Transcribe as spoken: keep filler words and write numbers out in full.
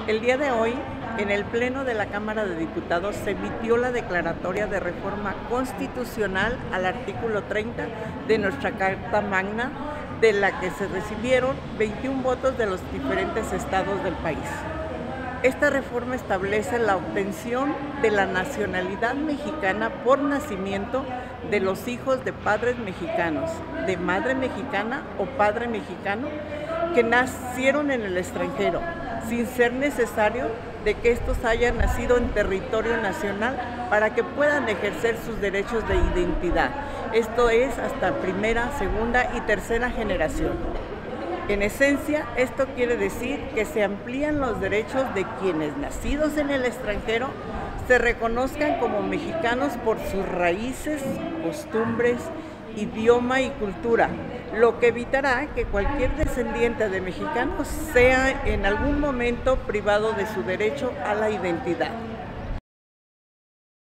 El día de hoy, en el Pleno de la Cámara de Diputados, se emitió la declaratoria de reforma constitucional al artículo treinta de nuestra Carta Magna, de la que se recibieron veintiún votos de los diferentes estados del país. Esta reforma establece la obtención de la nacionalidad mexicana por nacimiento de los hijos de padres mexicanos, de madre mexicana o padre mexicano, que nacieron en el extranjero, sin ser necesario de que estos hayan nacido en territorio nacional para que puedan ejercer sus derechos de identidad. Esto es hasta primera, segunda y tercera generación. En esencia, esto quiere decir que se amplían los derechos de quienes, nacidos en el extranjero, se reconozcan como mexicanos por sus raíces, costumbres, idioma y cultura, lo que evitará que cualquier descendiente de mexicanos sea en algún momento privado de su derecho a la identidad.